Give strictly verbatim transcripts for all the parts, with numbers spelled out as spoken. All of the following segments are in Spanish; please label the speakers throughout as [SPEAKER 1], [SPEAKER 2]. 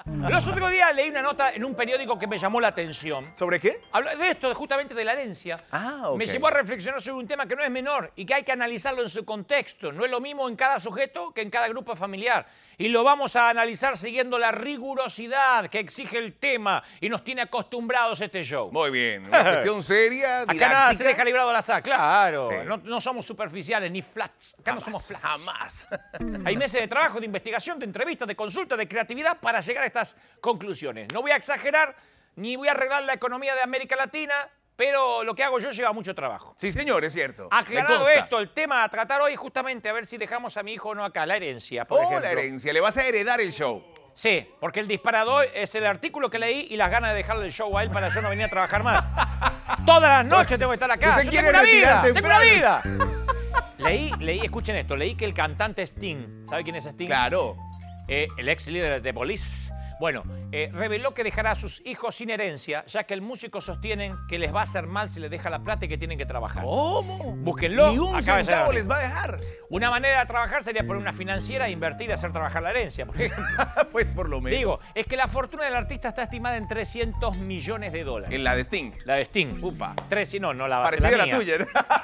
[SPEAKER 1] Los otros días leí una nota en un periódico que me llamó la atención.
[SPEAKER 2] ¿Sobre qué?
[SPEAKER 1] Habla de esto, justamente de la herencia.
[SPEAKER 2] Ah, ok.
[SPEAKER 1] Me llevó a reflexionar sobre un tema que no es menor y que hay que analizarlo en su contexto. No es lo mismo en cada sujeto que en cada grupo familiar. Y lo vamos a analizar siguiendo la rigurosidad que exige el tema y nos tiene acostumbrados este show.
[SPEAKER 2] Muy bien. Una cuestión seria, didáctica.
[SPEAKER 1] Acá nada se deja librado al azar, claro.
[SPEAKER 2] Sí.
[SPEAKER 1] No, no somos superficiales ni flats. Acá
[SPEAKER 2] Jamás,
[SPEAKER 1] no somos flats.
[SPEAKER 2] Jamás.
[SPEAKER 1] Hay meses de trabajo, de investigación, de entrevistas, de consulta, de creatividad para llegar a estas conclusiones. No voy a exagerar ni voy a arreglar la economía de América Latina, pero lo que hago yo lleva mucho trabajo.
[SPEAKER 2] Sí, señor, es cierto.
[SPEAKER 1] Aclarado
[SPEAKER 2] Me consta.
[SPEAKER 1] esto, el tema a tratar hoy es justamente a ver si dejamos a mi hijo o no acá, la herencia, por
[SPEAKER 2] Oh,
[SPEAKER 1] ejemplo.
[SPEAKER 2] la herencia. Le vas a heredar el show.
[SPEAKER 1] Sí, porque el disparador es el artículo que leí y las ganas de dejarle el show a él para yo no venir a trabajar más. Todas las noches tengo que estar acá.
[SPEAKER 2] Usted
[SPEAKER 1] Yo
[SPEAKER 2] quiere
[SPEAKER 1] tengo una vida,
[SPEAKER 2] retirar
[SPEAKER 1] tengo una vida.
[SPEAKER 2] temprano.
[SPEAKER 1] Leí, leí, escuchen esto, leí que el cantante Sting, ¿sabe quién es Sting?
[SPEAKER 2] Claro.
[SPEAKER 1] Eh, el ex líder de The Police. Bueno, eh, reveló que dejará a sus hijos sin herencia, ya que el músico sostienen que les va a hacer mal si les deja la plata y que tienen que trabajar.
[SPEAKER 2] ¿Cómo?
[SPEAKER 1] Búsquenlo.
[SPEAKER 2] Ni un
[SPEAKER 1] acaba de
[SPEAKER 2] centavo
[SPEAKER 1] llegar.
[SPEAKER 2] les va a dejar.
[SPEAKER 1] Una manera de trabajar sería poner una financiera e invertir y hacer trabajar la herencia, por ejemplo.
[SPEAKER 2] Pues por lo menos.
[SPEAKER 1] Digo, es que la fortuna del artista está estimada en trescientos millones de dólares.
[SPEAKER 2] En la de Sting.
[SPEAKER 1] La de Sting.
[SPEAKER 2] Upa.
[SPEAKER 1] Tres, no, no la va a ser
[SPEAKER 2] Parecida
[SPEAKER 1] la
[SPEAKER 2] a la
[SPEAKER 1] mía.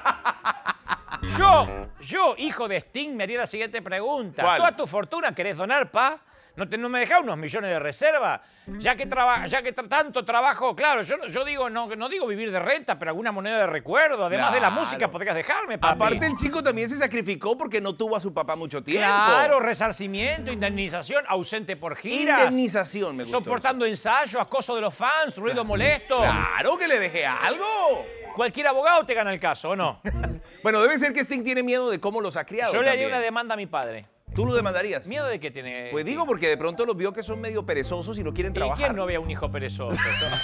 [SPEAKER 2] tuya.
[SPEAKER 1] Yo, yo, hijo de Sting, me haría la siguiente pregunta.
[SPEAKER 2] ¿Cuál?
[SPEAKER 1] ¿Toda tu fortuna querés donar, pa? ¿No, te, no me dejás unos millones de reserva? Ya que, traba, ya que tra tanto trabajo, claro, yo, yo digo, no, no digo vivir de renta, pero alguna moneda de recuerdo. Además de la
[SPEAKER 2] Claro.
[SPEAKER 1] música, podrías dejarme, papi.
[SPEAKER 2] Aparte, el chico también se sacrificó porque no tuvo a su papá mucho tiempo.
[SPEAKER 1] Claro, resarcimiento, indemnización, ausente por giras.
[SPEAKER 2] Indemnización, me gustó.
[SPEAKER 1] Soportando ensayo, acoso de los fans, ruido molesto.
[SPEAKER 2] Claro que le dejé algo.
[SPEAKER 1] Cualquier abogado te gana el caso, ¿o no?
[SPEAKER 2] Bueno, debe ser que Sting tiene miedo de cómo los ha criado.
[SPEAKER 1] Yo le haría
[SPEAKER 2] también.
[SPEAKER 1] una demanda a mi padre.
[SPEAKER 2] ¿Tú lo demandarías?
[SPEAKER 1] ¿Miedo de qué tiene?
[SPEAKER 2] Pues digo, porque de pronto los vio que son medio perezosos y no quieren
[SPEAKER 1] ¿Y
[SPEAKER 2] trabajar.
[SPEAKER 1] quién no ve a un hijo perezoso?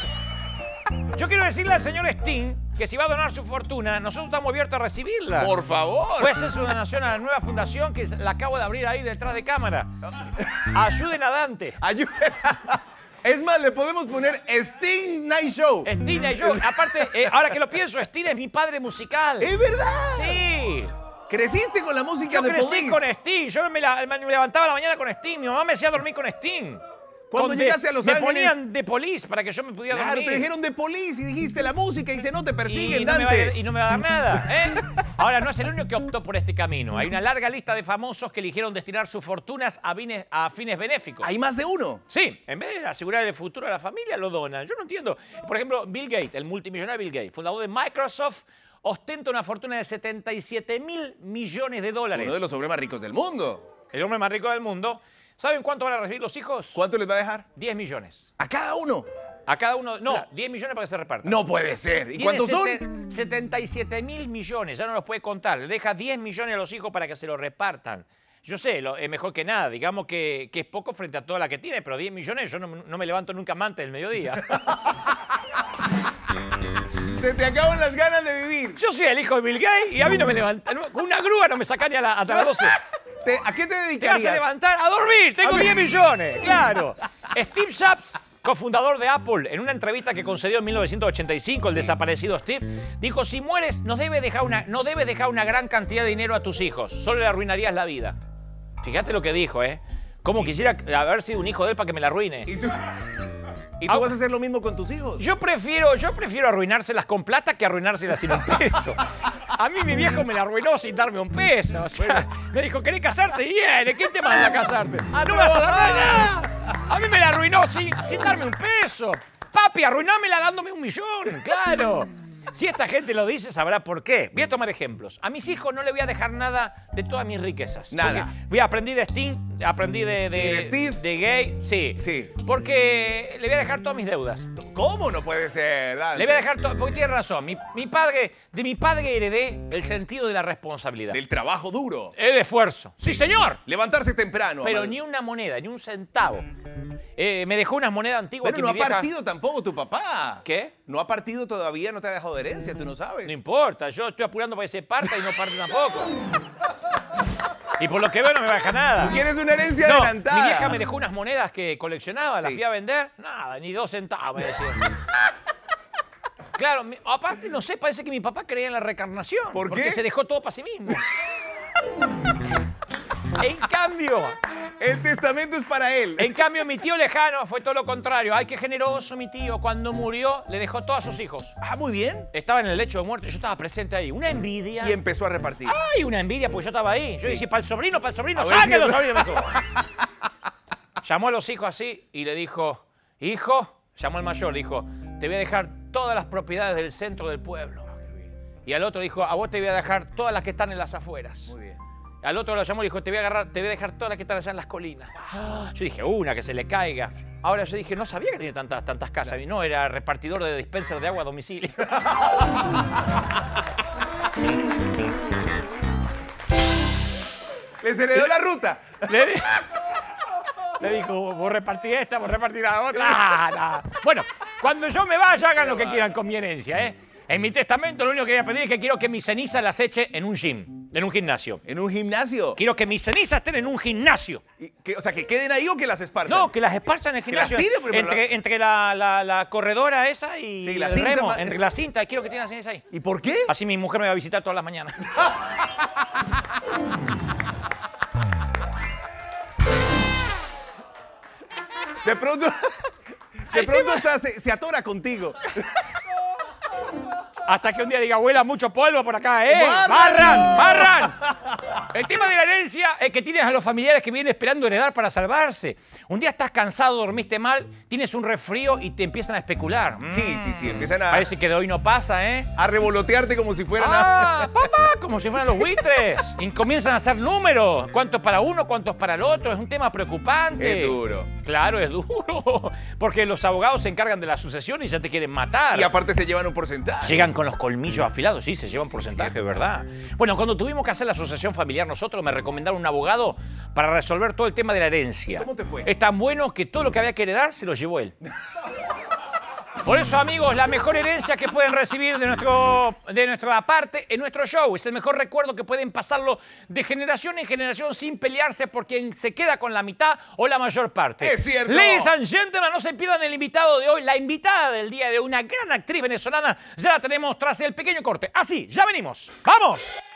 [SPEAKER 1] Yo quiero decirle al señor Sting que si va a donar su fortuna, nosotros estamos abiertos a recibirla.
[SPEAKER 2] Por favor.
[SPEAKER 1] Pues es una donación a la nueva fundación que la acabo de abrir ahí detrás de cámara. Ayuden a Dante.
[SPEAKER 2] Ayuda. Es más, le podemos poner Sting Night Show.
[SPEAKER 1] Sting y yo, aparte, eh, ahora que lo pienso, Sting es mi padre musical.
[SPEAKER 2] ¿Es verdad?
[SPEAKER 1] Sí.
[SPEAKER 2] Creciste con la música
[SPEAKER 1] Yo
[SPEAKER 2] de
[SPEAKER 1] crecí
[SPEAKER 2] Police.
[SPEAKER 1] con Sting. Yo me, la- me levantaba a la mañana con Sting. Mi mamá me hacía dormir con Sting.
[SPEAKER 2] Cuando
[SPEAKER 1] Con
[SPEAKER 2] llegaste
[SPEAKER 1] de-
[SPEAKER 2] a Los
[SPEAKER 1] me
[SPEAKER 2] Ángeles-
[SPEAKER 1] ponían de Police para que yo me pudiera
[SPEAKER 2] Claro,
[SPEAKER 1] dormir.
[SPEAKER 2] te dijeron de Police y dijiste la música y dice, no te persiguen,
[SPEAKER 1] y, no me va,
[SPEAKER 2] Dante.
[SPEAKER 1] a- y no me va a dar nada, ¿eh? Ahora, no es el único que optó por este camino. Hay una larga lista de famosos que eligieron destinar sus fortunas a fines, a fines benéficos.
[SPEAKER 2] Hay más de uno.
[SPEAKER 1] Sí, en vez de asegurar el futuro de la familia, lo donan. Yo no entiendo. Por ejemplo, Bill Gates, el multimillonario Bill Gates, fundador de Microsoft, ostenta una fortuna de setenta y siete mil millones de dólares.
[SPEAKER 2] Uno de los hombres más ricos del mundo.
[SPEAKER 1] El hombre más rico del mundo. ¿Saben cuánto van a recibir los hijos?
[SPEAKER 2] ¿Cuánto les va a dejar?
[SPEAKER 1] diez millones.
[SPEAKER 2] A cada uno.
[SPEAKER 1] A cada uno, no,
[SPEAKER 2] Claro.
[SPEAKER 1] diez millones para que se repartan.
[SPEAKER 2] No puede ser. ¿Y
[SPEAKER 1] Tiene
[SPEAKER 2] cuántos son?
[SPEAKER 1] sete- setenta y siete mil millones, ya no los puede contar. Le deja diez millones a los hijos para que se los repartan. Yo sé, lo- es mejor que nada. Digamos que, que es poco frente a toda la que tiene, pero diez millones yo no, no me levanto nunca más antes del mediodía.
[SPEAKER 2] Se te acaban las ganas de vivir.
[SPEAKER 1] Yo soy el hijo de Bill Gates y a mí no me levantan. Con una grúa no me sacan ni a, la, hasta las doce.
[SPEAKER 2] Te- ¿A qué te
[SPEAKER 1] ¿Te vas
[SPEAKER 2] dedicarías?
[SPEAKER 1] a levantar? ¡A dormir! Tengo
[SPEAKER 2] A ver.
[SPEAKER 1] diez millones, claro. Steve Jobs, cofundador de Apple, en una entrevista que concedió en mil novecientos ochenta y cinco, el desaparecido Steve, dijo, si mueres, no debes dejar una, no debes dejar una gran cantidad de dinero a tus hijos, solo le arruinarías la vida. Fíjate lo que dijo, ¿eh? Cómo quisiera haber sido un hijo de él para que me la arruine.
[SPEAKER 2] ¿Y tú, ¿Y tú
[SPEAKER 1] Ah,
[SPEAKER 2] vas a hacer lo mismo con tus hijos?
[SPEAKER 1] Yo prefiero, yo prefiero arruinárselas con plata que arruinárselas sin un peso. A mí mi viejo me la arruinó sin darme un peso. O sea, me dijo, ¿querés casarte? Bien, ¿quién te manda a casarte?
[SPEAKER 2] Ah,
[SPEAKER 1] no me vas a dar nada. A mí me la arruinó sin, sin darme un peso. Papi, arruinámela dándome un millón, claro. Si esta gente lo dice, sabrá por qué. Voy a tomar ejemplos. A mis hijos no le voy a dejar nada de todas mis riquezas.
[SPEAKER 2] Nada.
[SPEAKER 1] Porque voy a aprendí de Sting, aprendí de, de,
[SPEAKER 2] ¿Y de Steve?
[SPEAKER 1] de Gay, sí.
[SPEAKER 2] Sí.
[SPEAKER 1] Porque le voy a dejar todas mis deudas.
[SPEAKER 2] ¿Cómo no puede ser, Dante?
[SPEAKER 1] Le voy a dejar todo, porque tiene razón. Mi, mi padre, de mi padre heredé el sentido de la responsabilidad.
[SPEAKER 2] Del trabajo duro.
[SPEAKER 1] El esfuerzo. Sí, señor.
[SPEAKER 2] Levantarse temprano.
[SPEAKER 1] Pero
[SPEAKER 2] Amal.
[SPEAKER 1] ni una moneda, ni un centavo. Eh, me dejó unas monedas antiguas
[SPEAKER 2] Bueno,
[SPEAKER 1] que
[SPEAKER 2] no
[SPEAKER 1] mi
[SPEAKER 2] ha
[SPEAKER 1] vieja...
[SPEAKER 2] partido tampoco tu papá.
[SPEAKER 1] ¿Qué?
[SPEAKER 2] No ha partido todavía, no te ha dejado de herencia, tú no sabes.
[SPEAKER 1] No importa, yo estoy apurando para que se parta y no parte tampoco. Y por lo que veo no me baja nada.
[SPEAKER 2] Tienes una herencia
[SPEAKER 1] No,
[SPEAKER 2] adelantada.
[SPEAKER 1] mi vieja me dejó unas monedas que coleccionaba, las
[SPEAKER 2] Sí.
[SPEAKER 1] fui a vender, nada, ni dos centavos, me decía. Claro, mi- aparte, no sé, parece que mi papá creía en la reencarnación.
[SPEAKER 2] ¿Por
[SPEAKER 1] porque
[SPEAKER 2] qué?
[SPEAKER 1] se dejó todo para sí mismo. En cambio,
[SPEAKER 2] El testamento es para él.
[SPEAKER 1] en cambio, mi tío lejano fue todo lo contrario. Ay, qué generoso mi tío. Cuando murió, le dejó todos a sus hijos.
[SPEAKER 2] Ah, muy bien.
[SPEAKER 1] Estaba en el lecho de muerte, yo estaba presente ahí. Una envidia.
[SPEAKER 2] Y empezó a repartir.
[SPEAKER 1] Ay, una envidia, pues yo estaba ahí. Yo
[SPEAKER 2] Sí.
[SPEAKER 1] decía, para el sobrino, para el sobrino,
[SPEAKER 2] A ver
[SPEAKER 1] ¡saque
[SPEAKER 2] si-
[SPEAKER 1] los sobrinos! Llamó a los hijos así y le dijo, hijo, llamó al mayor, dijo, te voy a dejar todas las propiedades del centro del pueblo. Y al otro dijo, a vos te voy a dejar todas las que están en las afueras.
[SPEAKER 2] Muy bien.
[SPEAKER 1] Al otro lo llamó y dijo, te voy a agarrar, te voy a dejar todas las que están allá en las colinas. Yo dije, una que se le caiga. Ahora yo dije, no sabía que tenía tantas, tantas casas. Y no, era repartidor de dispenser de agua a domicilio.
[SPEAKER 2] Les heredó la ruta.
[SPEAKER 1] Le, di- le dijo, vos repartí esta, vos repartí la otra. Ah, no. Bueno, cuando yo me vaya, hagan lo que quieran con mi herencia, ¿eh? En mi testamento lo único que voy a pedir es que quiero que mis cenizas las eche en un gym, en un gimnasio.
[SPEAKER 2] En un gimnasio.
[SPEAKER 1] Quiero que mis cenizas estén en un gimnasio.
[SPEAKER 2] Y que- o sea, que queden ahí o que las esparzan.
[SPEAKER 1] No, que las esparzan en el
[SPEAKER 2] Que las
[SPEAKER 1] gimnasio.
[SPEAKER 2] tire, pero-
[SPEAKER 1] entre entre la, la- la corredora esa y
[SPEAKER 2] Sí, la
[SPEAKER 1] el
[SPEAKER 2] cinta
[SPEAKER 1] remo.
[SPEAKER 2] ma-
[SPEAKER 1] Entre la cinta, quiero que tengan ceniza ahí.
[SPEAKER 2] ¿Y por qué?
[SPEAKER 1] Así mi mujer me va a visitar todas las mañanas.
[SPEAKER 2] De pronto, de pronto está- se, se atora contigo.
[SPEAKER 1] Hasta que un día diga, abuela, mucho polvo por acá, ¿eh?
[SPEAKER 2] ¡Barran!
[SPEAKER 1] ¡Barran! ¡Barran! El tema de la herencia es que tienes a los familiares que vienen esperando heredar para salvarse. Un día estás cansado, dormiste mal, tienes un resfrío y te empiezan a especular. Mm,
[SPEAKER 2] Sí, sí, sí. Empiezan a,
[SPEAKER 1] Parece que de hoy no pasa, ¿eh?
[SPEAKER 2] a revolotearte como si fueran
[SPEAKER 1] ¡Ah, papá! Como si fueran los buitres. Y comienzan a hacer números. ¿Cuántos para uno, cuántos para el otro? Es un tema preocupante.
[SPEAKER 2] Es duro.
[SPEAKER 1] Claro, es duro. Porque los abogados se encargan de la sucesión y ya te quieren matar.
[SPEAKER 2] Y aparte se llevan un porcentaje.
[SPEAKER 1] Llegan con los colmillos afilados, sí, se llevan porcentaje, ¿verdad? Bueno, cuando tuvimos que hacer la asociación familiar nosotros, me recomendaron un abogado para resolver todo el tema de la herencia.
[SPEAKER 2] ¿Cómo te fue?
[SPEAKER 1] Es tan bueno que todo lo que había que heredar se lo llevó él. Por eso, amigos, la mejor herencia que pueden recibir de, nuestro, de nuestra parte en nuestro show. Es el mejor recuerdo que pueden pasarlo de generación en generación sin pelearse por quien se queda con la mitad o la mayor parte.
[SPEAKER 2] ¡Es cierto!
[SPEAKER 1] Ladies and gentlemen, no se pierdan el invitado de hoy. La invitada del día de hoy, una gran actriz venezolana. Ya la tenemos tras el pequeño corte. Así, ya venimos. ¡Vamos!